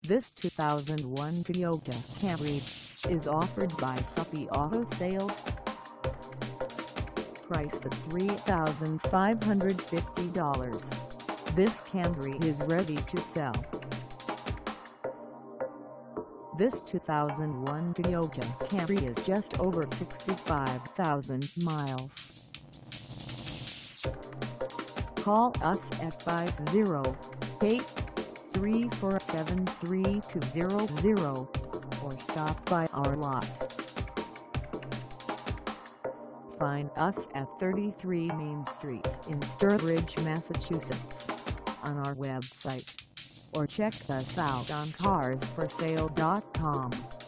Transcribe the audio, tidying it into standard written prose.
This 2001 Toyota Camry is offered by Subie Auto Sales. Priced at $3,550, this Camry is ready to sell. This 2001 Toyota Camry is just over 65,000 miles. Call us at 508-347-3200 or stop by our lot. Find us at 33 Main Street in Sturbridge, Massachusetts, on our website, or check us out on carsforsale.com.